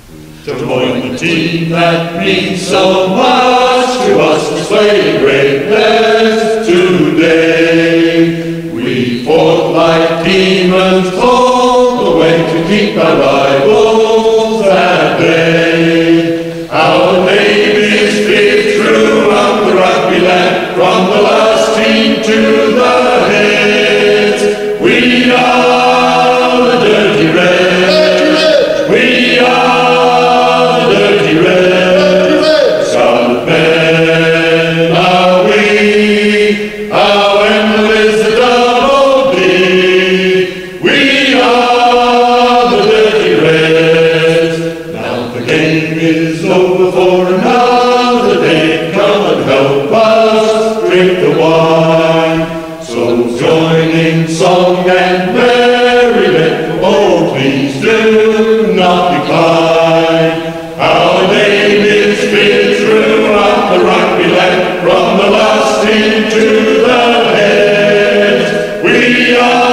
Join the team that means so much to us, displaying greatness today. We fought like demons all the way to keep our rivals at bay. Our name is fit throughout the rugby land, from the last team to the heads. We are the Dirty Reds. We are the Dirty Reds. Scarlet men are we. Our emblem is the double D. We are the Dirty Reds. Now the game is over for another day. Come and help us drink the wine. So join in song and merriment. Oh, please do not decline. Our name is fit throughout the rugby land, from the last team to the heads. We are